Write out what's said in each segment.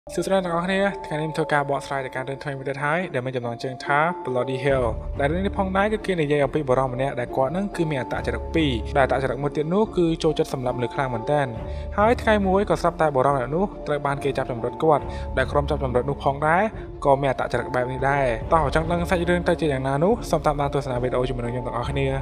សួស្តីអ្នកនរគ្នាថ្ងៃនេះធ្វើការបកស្រាយទៅការរឿងថ្មីមួយទៀតហើយដែលមានចំណងជើងថា Bloody Hell ដែលរឿងនេះផងដែរគឺគេនិយាយអំពីបរិសម្នាក់ដែលគាត់នឹងគឺមានអត្តចរិត2ដែលអត្តចរិតមួយទៀតនោះគឺចូលចិត្តសម្លាប់មនុស្សខ្លាំងមែនទែនហើយថ្ងៃមួយក៏ស្រាប់តែបរិសម្នាក់នោះត្រូវបានគេចាប់ចម្រិតគាត់ដែលក្រុមចាប់ចម្រិតនោះផងដែរក៏មានអត្តចរិតបែបនេះដែរតោះចង់ដឹងសាច់រឿងទៅជាយ៉ាងណានោះសូមតាមដានទស្សនាវីដេអូជាមួយនឹងខ្ញុំទាំងអស់គ្នា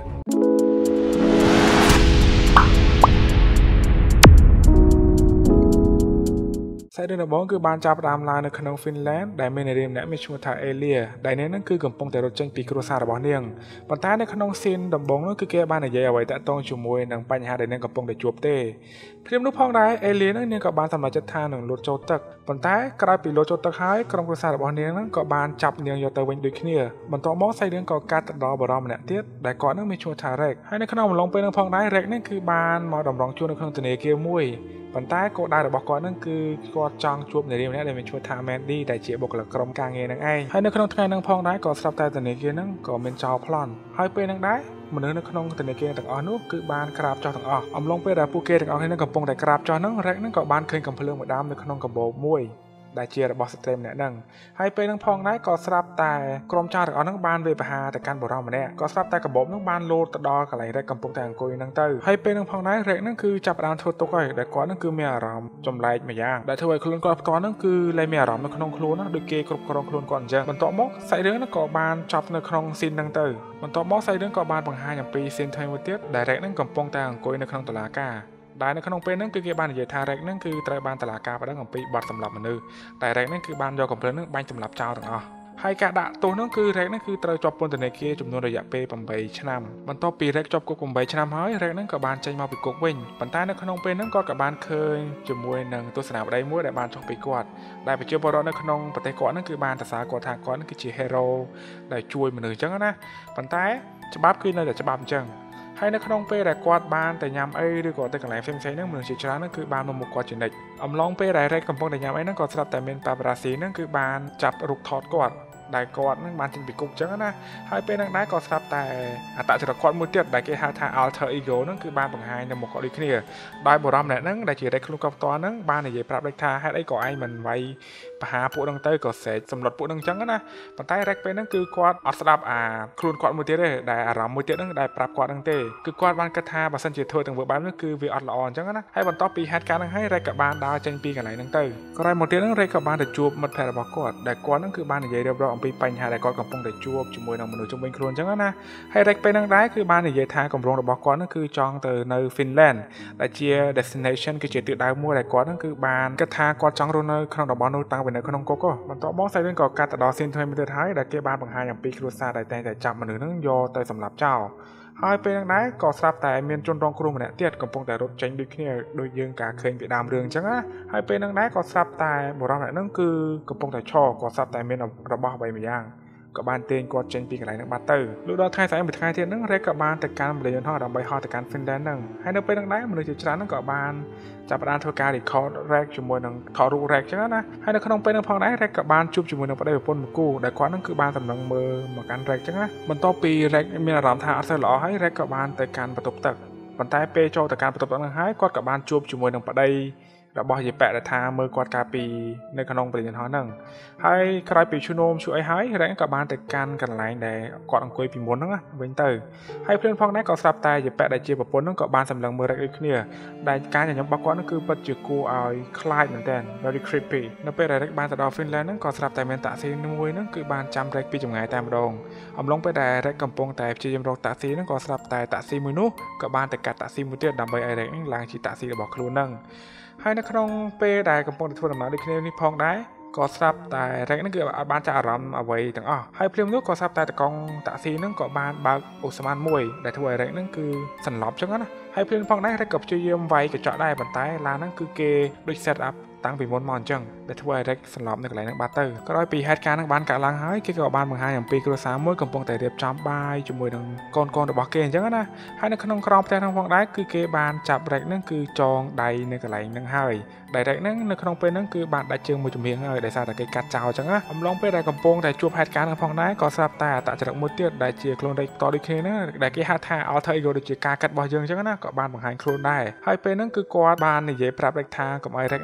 សាច់រឿងដំបូងគឺបានចាប់ផ្ដើមឡើងនៅក្នុង Finland ដែលមាននារីម្នាក់មានឈ្មោះថា Elia ដែលនាងនឹងគឺកំពុងតែរត់ចេញពីគ្រួសាររបស់នាងប៉ុន្តែនៅក្នុង scene ដំបូងនោះគឺគេបាននិយាយអ្វីតាក់ទងជាមួយនឹងបញ្ហាដែលនាងកំពុងតែជួបទេព្រាមនោះផងដែរ Elia នឹងនាងក៏បានសម្រេចចិត្តថានឹងលោតចូលទឹកប៉ុន្តែក្រោយពីលោតចូលទឹកហើយក្រុមគ្រួសាររបស់នាងនឹងក៏បានចាប់នាងយកទៅវិញដូចគ្នាបន្ទាប់មកសាច់រឿងក៏កាត់ទៅដល់បរិសម្នាក់ទៀតដែលគាត់នឹងមានឈ្មោះថា Rex ហើយនៅក្នុងអំឡុងពេលនោះផងដែរ Rex នឹងគឺបានមកតម្រង់ជួរនៅក្នុងធនាគារមួយប៉ុន្តែគោលដៅរបស់គាត់នឹងគឺគាត់ចង់ជួបនារីម្នាក់ដែលមានឈ្មោះថា Mandy ដែលជាបុគ្គលិកក្រុមការងារនឹងឯងហើយនៅក្នុងថ្ងៃហ្នឹងផងដែរក៏ស្រាប់តែធនាគារហ្នឹងក៏មានចោរប្លន់ហើយពេលហ្នឹងដែរមនុស្សនៅក្នុងធនាគារទាំងអស់នោះគឺបានក្រាបចុះទាំងអស់អំឡុងពេលដែលពួកគេទាំងអស់គ្នាកំពុងតែក្រាបចុះហ្នឹង Rex ហ្នឹងក៏បានឃើញកំភ្លើងមួយដើមនៅក្នុងកាបូបមួយដែលជារបស់ស្ត្រីម្នាក់ហ្នឹងហើយពេលហ្នឹងផងដែរក៏ស្រាប់តែក្រុមចៅទាំងអស់ហ្នឹងបានវាយប្រហារទៅកាន់បុរសម្នាក់ក៏ស្រាប់តែកាបូបហ្នឹងបានលោតទៅដល់កន្លែង Rex កំពុងតែអង្គុយហ្នឹងទៅហើយពេលហ្នឹងផងដែរ Rex ហ្នឹងគឺចាប់ផ្ដើមធ្វើទុកហើយដែលគាត់ហ្នឹងគឺមានអារម្មណ៍ចម្លែកម្យ៉ាងដែលធ្វើឲ្យខ្លួនគាត់ផ្ទាល់ហ្នឹងគឺលែងមានអារម្មណ៍នៅក្នុងខ្លួនណាដូចគេគ្រប់គ្រងខ្លួនគាត់អញ្ចឹងបន្ទាប់មកសាច់រឿងហ្នឹងក៏បានចប់នៅក្នុងស៊ីនហ្នឹងទៅបន្ទាប់មកសាច់រឿងក៏បានបង្ហាញអំពីស៊ីនថ្មីមួយទៀតដែល Rex ហ្នឹងកំពុងតែអង្គុយនៅក្នុងតុលាការដែលនៅក្នុងពេលហ្នឹងគឺគេបាននិយាយថា Rex ហ្នឹងគឺត្រូវបានតុលាការប្តឹងអំពីបទសម្លាប់មនុស្សតែ Rex ហ្នឹងគឺបានយកកំភ្លើងហ្នឹងបាញ់សម្លាប់ចោលទាំងអស់ហើយការដាក់ទោសហ្នឹងគឺ Rex ហ្នឹងគឺត្រូវជាប់ពន្ធនាគារចំនួនរយៈពេល8ឆ្នាំបន្ទាប់ពី Rex ជាប់គុក8ឆ្នាំហើយ Rex ហ្នឹងក៏បានចេញមកពីគុកវិញប៉ុន្តែនៅក្នុងពេលហ្នឹងគាត់ក៏បានឃើញជាមួយនឹងទស្សនាវដ្តីមួយដែលបានចុះពីគាត់ដែលប្រជាពលរដ្ឋនៅក្នុងប្រទេសគាត់ហ្នឹងគឺបានសរសើរគាត់ថាគាត់ហ្នឹងគឺជា hero ដែលជួយមនុស្សអញ្ចឹងណាប៉ុន្តែច្បាប់គឺនៅតែច្បាប់អញ្ចឹងហើយនៅក្នុងពេលដែលគាត់បានតែញ៉ាំអីឬក៏ទៅកន្លែងផ្សេងៗហ្នឹងមនុស្សជាច្រើនហ្នឹងគឺបានមកមុខគាត់ជានិច្ចអំឡុងពេលដែល Rex កំពុងតែញ៉ាំអីហ្នឹងក៏ស្រាប់តែមាន paparazzi ហ្នឹងគឺបានចាប់រូបថតគាត់ដែលគាត់នឹងបានចេញពីគុកអញ្ចឹងណាហើយពេលហ្នឹងដែរក៏ស្រាប់តែអត្តចរិតគាត់មួយទៀតដែលគេហៅថា alter ego ហ្នឹងគឺបានបង្ហាញនៅមុខគាត់ដូចគ្នាដោយបុរសម្នាក់ហ្នឹងដែលជា Rex ខ្លួនគាត់ផ្ទាល់ហ្នឹងបាននិយាយប្រាប់ Rex ថាហេតុអីក៏ឯងមិនវាយបហាពួកហ្នឹងទៅក៏ស្រែកសម្លុតពួកហ្នឹងអញ្ចឹងណាប៉ុន្តែ Rex ពេលហ្នឹងគឺគាត់អត់ស្ដាប់ខ្លួនគាត់មួយទៀតទេដែលអារម្មណ៍មួយទៀតហ្នឹងដែលប្រាប់គាត់ហ្នឹងទេគឺគាត់បានគិតថាបើសិនជាធ្វើទាំងធ្វើបែបហ្នឹងគឺវាអត់ល្អអញ្ចឹងណាហើយបន្ទាប់ពីហេតុការណ៍ហ្នឹងហើយ Rex ក៏បានដើរចេញពីកន្លែងហ្នឹងទៅក្រោយមកទៀតហ្នឹង Rex ក៏បានទៅជួបមិត្តភក្តិរបស់គាត់ដែលគាត់ហ្នឹងគឺបាននិយាយរៀបរាប់អំពីបញ្ហាដែលគាត់កំពុងតែជួបជាមួយនឹងមនុស្សជុំវិញខ្លួនអញ្ចឹងណាហើយ Rex ពេលហ្នឹងដែរគឺបាននិយាយថាគម្រោងរបស់គាត់ហ្នឹងគឺចង់ទៅនៅ Finland ដែលជា destination គឺជាទិសដៅមួយដែលគាត់ហ្នឹងគឺបានគិតថាគាត់ចង់រស់នៅក្នុងតំបន់នោះតាំងពីនៅក្នុងគុកបន្ទាប់មកសាច់រឿងក៏កាត់ទៅដល់ scene ថ្មីមួយទៀតហើយដែលគេបានបង្ហាញអំពីគ្រួសារដែលតែងតែចាប់មនុស្សហ្នឹងយកទៅសម្លាប់ចោលហើយពេលហ្នឹងដែរក៏ស្រាប់តែមានជនរងគ្រោះម្នាក់ទៀតកំពុងតែរត់ចេញដូចគ្នាដូចយើងការឃើញពីដើមរឿងអញ្ចឹងណាហើយពេលហ្នឹងដែរក៏ស្រាប់តែបុរសម្នាក់ហ្នឹងគឺកំពុងតែឈរក៏ស្រាប់តែមានរបស់អ្វីមួយយ៉ាងក៏បានទាញគាត់ចេញពីកន្លែងហ្នឹងបាត់ទៅលុះដល់ថ្ងៃស្អែកមួយថ្ងៃទៀតហ្នឹង Rex ក៏បានទៅកាន់ម្លេះយន្តហោះដើម្បីហោះទៅកាន់ Finland ហ្នឹងហើយនៅពេលហ្នឹងដែរមនុស្សជាច្រើនហ្នឹងក៏បានចាប់ផ្ដើមធ្វើការ record Rex ជាមួយនឹងថតរូប Rex ចឹងណាហើយនៅក្នុងពេលហ្នឹងផងដែរ Rex ក៏បានជួបជាមួយនឹងប្តីប្រពន្ធមួយគូដែលគាត់ហ្នឹងគឺបានដំណឹងមើលមកកាន់ Rex ចឹងណាបន្ទាប់ពី Rex មានអារម្មណ៍ថាអត់សូវល្អហើយ Rex ក៏បានទៅកាន់បន្ទប់ទឹកប៉ុន្តែពេលចូលទៅកាន់បន្ទប់ទឹកហ្នឹងហើយគាត់ក៏បានជួបជាមួយនឹងប្តីរបស់យាយប៉ែដែលថាមើលគាត់កាលពីនៅក្នុងប្រធានហោះហ្នឹងហើយក្រោយពីឈ្នោមជួយអីហើយ Rex ក៏បានទៅកាន់កន្លែងដែលគាត់អង្គុយពីមុនហ្នឹងវិញទៅហើយព្រានផងដែរក៏ស្រាប់តែយាយប៉ែដែលជាប្រពន្ធហ្នឹងក៏បានសម្លឹងមើល Rex ដូចគ្នាដែលការញញឹមរបស់គាត់ហ្នឹងគឺពិតជាគួរឲ្យខ្លាចមែនទែន very creepy នៅពេលដែល Rex បានទៅដល់ Finland ហ្នឹងក៏ស្រាប់តែមានតាក់ស៊ីមួយហ្នឹងគឺបានចាំ Rex ពីចម្ងាយតែម្ដងអំឡុងពេលដែល Rex កំពុងតែព្យាយាមរកតាក់ស៊ីហ្នឹងក៏ស្រាប់តែតាក់ស៊ីមួយនោះក៏បានទៅកាត់តាក់ស៊ីមួយទៀតដើម្បីឲ្យ Rex ហ្នឹងឡើងជិះតាក់ស៊ីរបស់ខ្លួនហ្នឹងហើយនៅក្នុងពេលដែលកំពុងតែធ្វើដំណើរដូចគ្នានេះផងដែរក៏ស្រាប់តែ Rex ហ្នឹងគឺអត់បានចាប់អារម្មណ៍អ្វីទាំងអស់ហើយភ្លាមនោះក៏ស្រាប់តែតកង់តាក់ស៊ីហ្នឹងក៏បានបើកអូស្មန်មួយដែលធ្វើឲ្យ Rex ហ្នឹងគឺសន្លប់ចឹងណាហើយភ្លាមផងដែរ Rex ក៏ព្យាយាមវាយកញ្ចក់ដែរប៉ុន្តែឡានហ្នឹងគឺគេដូច set up តាំងពីមុនមកអញ្ចឹងដែលធ្វើឲ្យ Rex សន្លប់នៅកន្លែងហ្នឹងបាត់ទៅក្រោយពីហេតុការណ៍ហ្នឹងបានកើតឡើងហើយគេក៏បានបង្ហាញអំពីគ្រួសារមួយកំពុងតែរៀបចំបាយជាមួយនឹងកូនរបស់គេអញ្ចឹងណាហើយនៅក្នុងក្រោមផ្ទះហ្នឹងផងដែរគឺគេបានចាប់ Rex ហ្នឹងគឺចងដៃនៅកន្លែងហ្នឹងហើយដែល Rex ហ្នឹងនៅក្នុងពេលហ្នឹងគឺបានដាច់ជើងមួយជំហៀងហើយដោយសារតែគេកាត់ចោលអញ្ចឹងណាអំឡុងពេលដែលកំពុងតែជួបហេតុការណ៍ហ្នឹងផងដែរក៏ស្រាប់តែអត្តចរិតមួយទៀតដែលជាខ្លួន Rex ផ្ទាល់ដូចគ្នាហ្នឹងដែលគេហៅថា alter ego ដូចជាការកាត់របស់យើងអញ្ចឹងណាក៏បានបង្ហាញខ្លួនដែរហើយពេលហ្នឹងគឺគាត់បាននិយាយប្រាប់ Rex ថាកុំឲ្យ Rex ហ្នឹងគឺ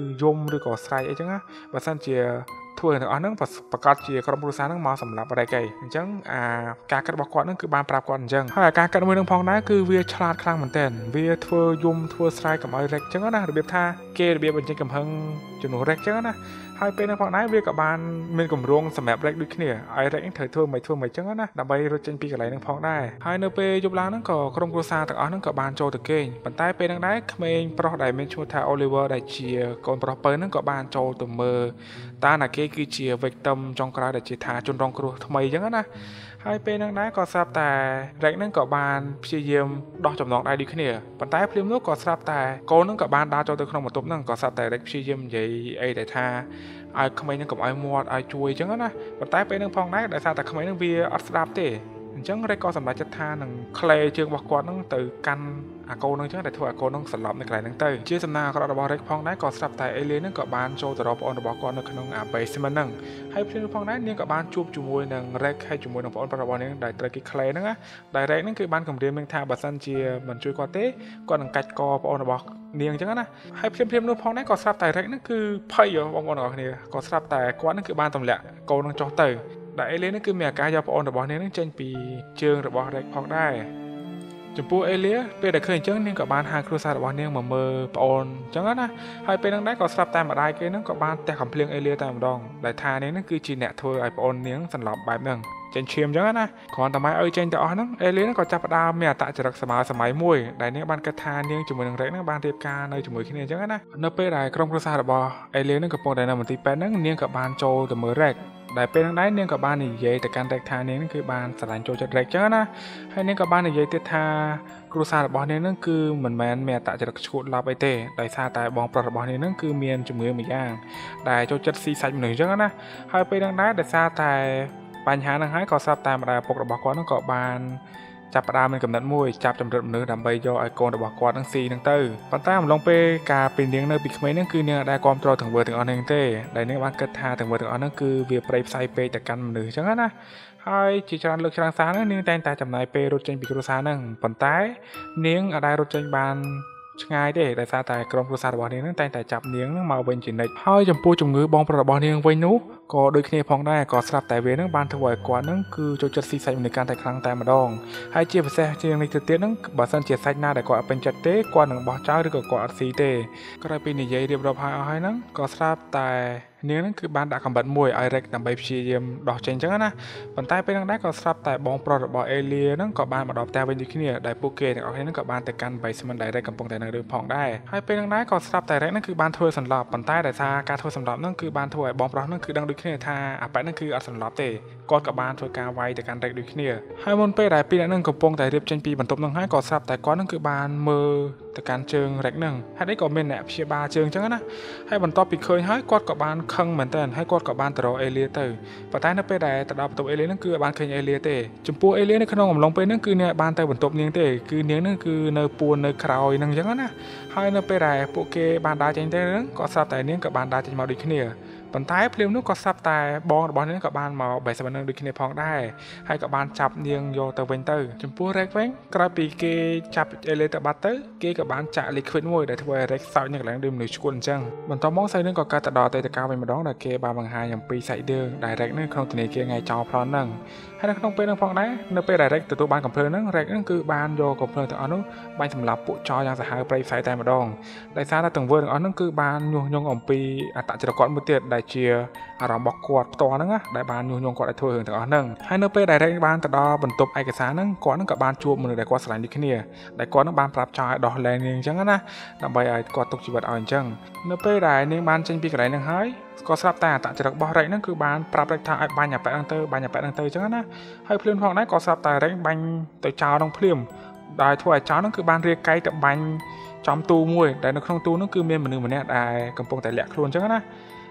យំឬក៏ស្រែកអីចឹងណាបើសិនជាធ្វើទាំងអស់ហ្នឹងប្រកាសជាក្រុមគ្រួសារហ្នឹងមកសម្រាប់រែកឯងអញ្ចឹងការកាត់របស់គាត់ហ្នឹងគឺបានប្រាប់គាត់អញ្ចឹងហើយការកាត់មួយនឹងផងដែរគឺវាឆ្លាតខ្លាំងមែនទែនវាធ្វើយំធ្វើស្រែកកុំឲ្យរែកអញ្ចឹងណារបៀបថាគេរបៀបបញ្ចេញកំហឹងជំនួសរែកអញ្ចឹងណាហើយពេលហ្នឹងផងដែរវាក៏បានមានគម្រោងសម្រាប់រែកដូចគ្នាឲ្យរែកហ្នឹងត្រូវធ្វើមិនអញ្ចឹងណាដើម្បីរត់ចេញពីកន្លែងហ្នឹងផងដែរហើយនៅពេលយប់ឡើងហ្នឹងក៏ក្រុមគ្រួសារទាំងអស់ហ្នឹងក៏បានចូលទៅគេងប៉ុន្តែពេលហ្នឹងដែរក្មេងប្រុសដែលមានឈ្មោះថា Oliver ដែលជាកូនប្រុសពៅហ្នឹងក៏បានចូលទៅមើលតើណាគេគឺជា victim ចុងក្រោយដែលជាថាជនរងគ្រោះថ្មីអញ្ចឹងណាហើយពេលហ្នឹងដែរក៏ស្រាប់តែរែកហ្នឹងក៏បានព្យាយាមដោះចំណងដៃដូចគ្នាប៉ុន្តែភ្លាមនោះក៏ស្រាប់តែកូនហ្នឹងក៏បានដើរចូលទៅក្នុងបន្ទប់ហ្នឹងក៏ស្រាប់តែរែកព្យាយាមនិយាយអីដែលថាឲ្យក្មេងហ្នឹងកុំឲ្យមាត់ឲ្យជួយអញ្ចឹងណាប៉ុន្តែពេលហ្នឹងផងដែរដោយសារតែក្មេងហ្នឹងវាអត់ស្ដាប់ទេអញ្ចឹងរ៉េកក៏សម្រេចចិត្តថានឹងក្លែជើងរបស់គាត់ហ្នឹងទៅកាន់អាកូនហ្នឹងអញ្ចឹងតែធ្វើអាកូនហ្នឹងសន្លប់នៅកន្លែងហ្នឹងទៅជាសំណាងអាក្រក់របស់រ៉េកផងដែរក៏ស្រាប់តែអេលីនហ្នឹងក៏បានចូលទៅរកប្អូនរបស់គាត់នៅក្នុងអា basement ហ្នឹងហើយភ្លាមផងដែរនាងក៏បានជួបជាមួយនឹងរ៉េកហើយជាមួយនឹងប្អូនប្រុសរបស់នាងដែលត្រូវគេក្លែហ្នឹងណាដែលរ៉េកហ្នឹងគឺបានគម្រាមនឹងថាបើសិនជាមិនជួយគាត់ទេគាត់នឹងកាច់កប្អូនរបស់នាងអញ្ចឹងណាហើយភ្លាមនោះផងដែរក៏ស្រាប់តែរ៉េកហ្នឹងគឺភ័យបងប្អូនទាំងអស់គ្នាក៏ស្រាប់តែគាត់ហ្នឹងគឺបានទម្លាក់កូនហ្នឹងចុះទៅដែលអេលីនហ្នឹងគឺមានអាការយកប្អូនរបស់នាងហ្នឹងចេញពីជើងរបស់រ៉េកផងដែរចំពោះអេលីពេលដែលឃើញអញ្ចឹងនាងក៏បានហៅគ្រួសាររបស់នាងមកមើលប្អូនអញ្ចឹងណាហើយពេលហ្នឹងដែរក៏ស្រាប់តែម្ដាយគេហ្នឹងក៏បានទះកំភ្លៀងអេលីតែម្ដងដែលថានាងហ្នឹងគឺជាអ្នកធ្វើឲ្យប្អូននាងសន្លប់បែបហ្នឹងចេញឈាមអញ្ចឹងណាគ្រាន់តែម៉ែឲ្យចេញទៅអស់ហ្នឹងអេលីហ្នឹងក៏ចាប់ផ្ដើមមានអត្តចរិតសម័យមួយដែលនាងបានគិតថានាងជាមួយនឹងរ៉េកហ្នឹងបានរៀបការនៅជាមួយគ្នាអញ្ចឹងណានៅពេលដែលក្រុមគ្រួសាររបស់អេលីហ្នឹងកំពុងតែនៅមន្ទីរពេទ្យហ្នឹងនាងក៏បានចូលទៅមើលរ៉េកដែលពេលហ្នឹងដែរនាងក៏បាននិយាយទៅកាន់រ៉េកថានាងហ្នឹងគឺបានស្រឡាញ់ចូលចិត្តរ៉េកអញ្ចឹងណាហើយនាងក៏បាននិយាយទៀតថាគ្រួសាររបស់នាងហ្នឹងគឺមិនមែនមានអត្តចរិតឈួតឡប់អីទេដោយសារតែបងប្រុសរបស់នាងហ្នឹងគឺមានជំងឺមួយយ៉ាងដែលចូលចិត្តស៊ីសាច់មនុស្សអញ្ចឹងណាហើយពេលហ្នឹងដែរដោយសារតែបញ្ហាហ្នឹងហើយក៏ស្រាប់តែម្ដាយឪពុករបស់គាត់ហ្នឹងក៏បានចាប់ផ្ដើមមានកំណត់មួយចាប់ចម្រិតមនុស្សដើម្បីយកឲ្យកូនរបស់គាត់នឹងស៊ីហ្នឹងទៅប៉ុន្តែអំឡុងពេលការពេលនាងនៅពីក្មេងហ្នឹងគឺនាងអាចគ្រប់គ្រងទាំងវើទាំងអស់ហ្នឹងទេដែលនាងបានគិតថាទាំងវើទាំងអស់ហ្នឹងគឺវាប្រៃផ្សៃពេកទៅកាន់មនុស្សអញ្ចឹងណាហើយជាច្រើនលើកច្រើនសារហ្នឹងនាងតែងតែចំណាយពេលរត់ចេញពីគ្រួសារហ្នឹងប៉ុន្តែនាងអាចរត់ចេញបានឆ្ងាយទេដោយសារតែក្រុមគ្រួសាររបស់នាងហ្នឹងតែងតែចាប់នាងហ្នឹងមកវិញជានិច្ចហើយចំពោះជំងឺបងប្រុសរបស់នាងវិញនោះក៏ដូចគ្នាផងដែរក៏ស្រាប់តែវានឹងបានធ្វើឲ្យគាត់នឹងគឺចូលចិត្តស៊ីសាច់មនុស្សកាន់តែខ្លាំងតែម្ដងហើយជាពិសេសជាងនេះទៅទៀតនឹងបើសិនជាសាច់ណាដែលគាត់អត់ពេញចិត្តទេគាត់នឹងបោះចោលឬក៏គាត់អត់ស៊ីទេក្រោយពីនិយាយរៀបរាប់ហើយអស់ហើយហ្នឹងក៏ស្រាប់តែនាងហ្នឹងគឺបានដាក់កំបិតមួយឲ្យរ៉េកដើម្បីព្យាយាមដោះចេញអញ្ចឹងណាប៉ុន្តែពេលហ្នឹងដែរក៏ស្រាប់តែបងប្រុសរបស់អេលីហ្នឹងក៏បានមកដល់ផ្ទះវិញដូចគ្នាដែលពួកគេទាំងអស់គ្នាហ្នឹងក៏បានទៅកាន់ basement ដែលរ៉េកកំពុងតែនៅរឿងផងដែរហើយពេលហ្នឹងដែរក៏ស្រាប់តែរ៉េកហ្នឹងគឺបានធ្វើសន្លប់ប៉ុន្តែដោយសារការធ្វើសន្លប់ហ្នឹងគឺបានធ្វើឲ្យបងប្រុសហ្នឹងគឺដឹងដូចគ្នាថាអាប៉ែតហ្នឹងគឺអត់សន្លប់ទេគាត់ក៏បានធ្វើការវាយទៅកាន់រ៉េកដូចគ្នាហើយមុនពេលដែលពីរអ្នកហ្នឹងកំពុងតែរៀបចេញពីបន្ទប់ហ្នឹងហើយក៏ស្រាប់តែគាត់ហ្នឹងគឺបានមើលទៅកាន់ជើងរ៉េកហ្នឹងហើយនេះក៏មានអ្នកព្យាបាលជើងអញ្ចឹងណាហើយបន្ទាប់ពីឃើញហើយគាត់ក៏បានខឹងមែនតើហើយគាត់ក៏បានទៅរកអេលីទៅប៉ុន្តែនៅពេលដែលទៅដល់បន្ទប់អេលីហ្នឹងគឺបានឃើញអេលីទេចំពោះអេលីនៅក្នុងអំឡុងពេលហ្នឹងគឺនាងបានទៅបន្ទប់នាងទេគឺនាងហ្នឹងគឺនៅពួននៅក្រោយហ្នឹងអញ្ចឹងណាហើយនៅពេលដែលពួកគេបានដើរចេញទៅហ្នឹងក៏ស្រាប់តែនាងក៏បានដើរចេញមកដូចគ្នាប៉ុន្តែភ្លាមនោះក៏ស្រាប់តែបងរបស់នាងក៏បានមកបែបសម្នឹងដូចគ្នាផងដែរហើយក៏បានចាប់នាងយកទៅវិញទៅចំពោះរ៉េកវិញក្រោយពីគេចាប់អេលីទៅបាត់ទៅគេក៏បានចាក់ liquid មួយដែលធ្វើឲ្យរ៉េកសោចនៅកន្លែងដូចមនុស្សឈួតអញ្ចឹងបន្ទាប់មកសាច់រឿងក៏កើតទៅដល់អតីតកាលវិញម្ដងដែលគេបានបង្ហាញអំពីសាច់រឿងដែលរ៉េកនៅក្នុងធនាគារថ្ងៃចោលប្លន់ហ្នឹងហើយនៅក្នុងពេលហ្នឹងផងដែរនៅពេលដែលរ៉េកទទួលបានកំភ្លើងហ្នឹងរ៉េកហ្នឹងគឺបានយកកំភ្លើងទាំងអស់នោះបាញ់សម្លាប់ពួកចោលយ៉ាងសាហាវប្រៃផ្សៃតែម្ដងដោយសារតែទាំងវើទាំងអស់ហ្នឹងគឺបានញុះញង់អំពីអត្តចរិតគាត់មួយទៀតដែលជាអារម្មណ៍របស់គាត់ផ្ទាល់ហ្នឹងណាដែលបានញុះញង់គាត់ឲ្យធ្វើរឿងទាំងអស់ហ្នឹងហើយនៅពេលដែលរ៉េកបានទៅដល់បន្ទប់ឯកសារហ្នឹងគាត់ហ្នឹងក៏បានជួបមនុស្សដែលគាត់ស្រឡាញ់ដូចគ្នាដែលគាត់ហ្នឹងបានប្រាប់ចោលឲ្យដោះលែងនាងអញ្ចឹងណាដើម្បីឲ្យគាត់ទុកជីវិតឲ្យអញ្ចឹងនៅពេលដែលនាងបានចេញពីកន្លែងហ្នឹងហើយក៏ស្រាប់តែអត្តចរិតរបស់រ៉េកហ្នឹងគឺបានប្រាប់រ៉េកថាឲ្យបាញ់អាប៉ែតហ្នឹងទៅបាញ់អាប៉ែតហ្នឹងទៅអញ្ចឹងណាហើយភ្លាមផងដែរក៏ស្រាប់តែរ៉េកបាញ់ទៅចោលហ្នឹងភ្លាមដែលធ្វើឲ្យចោលហ្នឹងគឺបានរាកកាយទៅបាញ់ចំទូមួយដែលនៅក្នុងទូហ្នឹងគឺមានមនុស្សម្នាក់ដែលកំពុងតែលាក់ខ្លួនអញ្ចឹងណា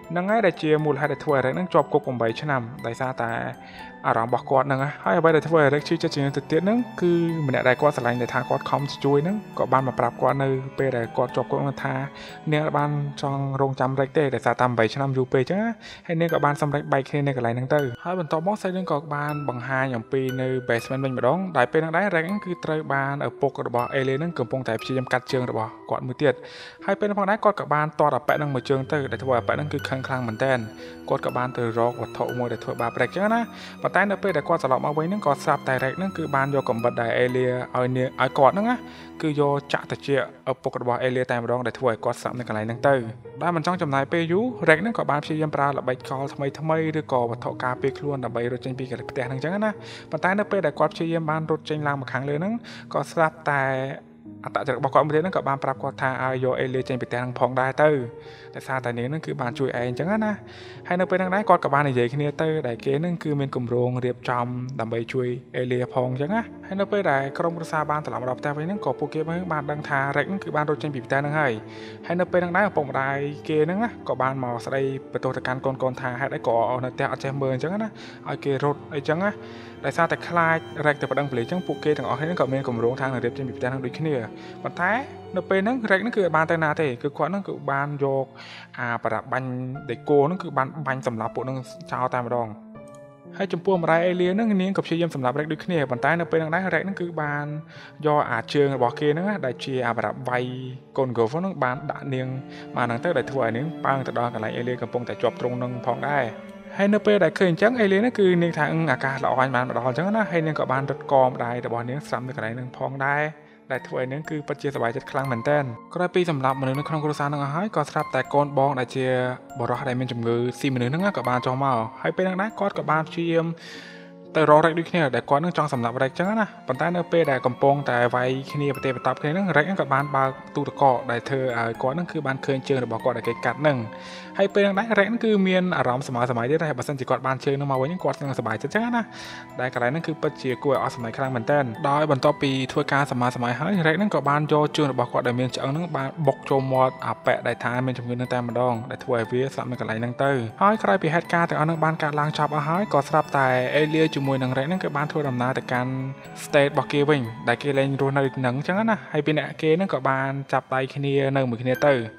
នឹងហើយដែលជាមូលហេតុដែលធ្វើឲ្យរ៉េកនឹងជាប់គុក8ឆ្នាំដោយសារតែអារម្មណ៍របស់គាត់ហ្នឹងហើយអ្វីដែលធ្វើឲ្យរ៉េកជឿចិត្តជាងទៅទៀតហ្នឹងគឺម្នាក់ដែលគាត់ស្រឡាញ់ដែលថាគាត់ខំជួយហ្នឹងក៏បានមកប្រាប់គាត់នៅពេលដែលគាត់ជាប់គុកហ្នឹងថានាងបានចង់រងចាំរ៉េកទេដោយសារតែ8ឆ្នាំយូរពេកអញ្ចឹងហើយនាងក៏បានសម្រេចបែកគ្នានៅកន្លែងហ្នឹងទៅហើយបន្ទាប់មកសាច់រឿងក៏បានបង្ហាញអំពីនៅ basement វិញម្ដងដែលពេលហ្នឹងដែររ៉េកហ្នឹងគឺត្រូវបានឪពុករបស់ Alien ហ្នឹងកំពុងតែព្យាយាមកាត់ជើងរបស់គាត់មួយទៀតហើយពេលហ្នឹងផងដែរគាត់ក៏បានតតអាប៉ែហ្នឹងមួយជើងទៅដែលធ្វើឲ្យអាប៉ែហ្នឹងគឺខឹងខ្លាំងមែនតើគាត់ក៏បានទៅរកវត្ថុមួយដែលធ្វើបាបរ៉េកអញ្ចឹងណាប៉ុន្តែនៅពេលដែលគាត់ត្រឡប់មកវិញហ្នឹងក៏ស្រាប់តែរ៉េកហ្នឹងគឺបានយកកំបិតដែល Alien ឲ្យគាត់ហ្នឹងណាគឺយកចាក់ទៅជាឪពុករបស់ Alien តែម្ដងដែលធ្វើឲ្យគាត់ស្លាប់នៅកន្លែងហ្នឹងទៅដែលមិនចង់ចំណាយពេលយូររ៉េកហ្នឹងក៏បានព្យាយាមប្រើល្បិចកលថ្មីឬក៏វត្ថុការពារខ្លួនដើម្បីរត់ចេញពីកន្លែងផ្ទះហ្នឹងអញ្ចឹងណាប៉ុន្តែនៅពេលដែលគាត់ព្យាយាមបានរត់ចេញឡើងមកខាងលើហ្នឹងក៏ស្រាប់តែអត្តចរិតរបស់គាត់មួយទៀតហ្នឹងក៏បានប្រាប់គាត់ថាឲ្យយក Alien ចេញពីផ្ទះហ្នឹងផងដែរទៅតែសារតែនាងហ្នឹងគឺបានជួយឯងអញ្ចឹងណាហើយនៅពេលហ្នឹងដែរគាត់ក៏បាននិយាយគ្នាទៅដែលគេហ្នឹងគឺមានគម្រោងរៀបចំដើម្បីជួយ Alien ផងអញ្ចឹងណាហើយនៅពេលដែលក្រុមគ្រួសារបានត្រឡប់មកដល់ផ្ទះវិញហ្នឹងក៏ពួកគេបានដឹងថា Rex ហ្នឹងគឺបានរត់ចេញពីផ្ទះហ្នឹងហើយនៅពេលហ្នឹងដែរឪពុកម្ដាយគេហ្នឹងណាក៏បានមកស្ដីបន្ទោសទៅកាន់កូនថាហេតុអីក៏នៅផ្ទះអត់ចេះមើលអញ្ចឹងណាឲ្យគេរត់អីចឹងណាដោយសារតែខ្លាច Rex ទៅប្តឹងប៉ូលីសអញ្ចឹងពួកគេទាំងអស់គ្នាក៏មានគម្រោងថានឹងរៀបចេញពីផ្ទះហ្នឹងដូចគ្នាប៉ុន្តែនៅពេលហ្នឹង Rex ហ្នឹងគឺបានទៅណាទេគឺគាត់ហ្នឹងគឺបានយកប្រដាប់បាញ់ដេកូហ្នឹងគឺបានបាញ់សម្លាប់ពួកហ្នឹងចោលតែម្ដងហើយចំពោះម្ដាយ Alien ហ្នឹងនាងក៏ព្យាយាមសម្លាប់ Rex ដូចគ្នាប៉ុន្តែនៅពេលហ្នឹងដែរ Rex ហ្នឹងគឺបានយកជើងរបស់គេហ្នឹងដែលជាប្រដាប់វាយកូន Golf ហ្នឹងបានដាក់នាងមកហ្នឹងទៅដែលធ្វើឲ្យនាងប៉ើងទៅដល់កន្លែង Alien កំពុងតែជាប់ទ្រង់នឹងផងដែរហើយនៅពេលដែលឃើញអញ្ចឹង Alien ហ្នឹងគឺនាងថាអាកាសល្អបានមកដល់អញ្ចឹងណាហើយនាងក៏បានរត់កម្ដាយរបស់នាងស្រាប់នៅកន្លែងហ្នឹងផងដែរដែលធ្វើឲ្យនាងគឺពិតជាសប្បាយចិត្តខ្លាំងមែនតើក្រោយពីសម្រាប់មនុស្សនៅក្នុងគ្រួសារហ្នឹងអស់ហើយក៏ស្រាប់តែកូនបងដែលជាបរិសុទ្ធដែលមានជំងឺស៊ីមនុស្សហ្នឹងក៏បានចុះមកហើយពេលហ្នឹងដែរគាត់ក៏បានព្យាយាមទៅរក Rex ដូចគ្នាដែលគាត់នឹងចង់សម្លាប់ Rex ចឹងណាប៉ុន្តែនៅពេលដែលកំពុងតែវាយគ្នាប្រទេសបតប់គ្នាហ្នឹង Rex ហ្នឹងក៏បានបើកទូទឹកកកដែលធ្វើឲ្យគាត់ហ្នឹងគឺបានឃើញជើងរបស់គាត់ដែលគេកាត់ហ្នឹងហើយពេលហ្នឹងដែរ Rex ហ្នឹងគឺមានអារម្មណ៍សម័យទៀតតែបើសិនជាគាត់បានជើងហ្នឹងមកវិញគាត់នឹងសប្បាយចិត្តចឹងណាដែលកន្លែងហ្នឹងគឺពិតជាគួរឲ្យអស់សម័យខ្លាំងមែនតើដោយបន្ទាប់ពីធ្វើការសម័យហើយ Rex ហ្នឹងក៏បានយកជើងរបស់គាត់ដែលមានឆ្អឹងហ្នឹងបានបុកចូលមាត់អាប៉ែដែលថាមានជំងឺហ្នឹងតែម្ដងដែលធ្វើឲ្យវាស្លាប់នៅកន្លែងហ្នឹងទៅហើយក្រោយពីហេតុការណ៍ទាំងអស់ហ្នឹងបានកាត់ឡើងចប់អស់ហើយក៏ស្រាប់តែ Alien ជាមួយនឹង Rex ហ្នឹងគឺបានធ្វើដំណើរទៅកាន់ state របស់គេវិញដែលគេលែងរស់នៅនឹងអញ្ចឹងណាហើយពីអ្នកគេហ្នឹងក៏បានចាប់ដៃគ្នានៅមួយគ្នាទៅ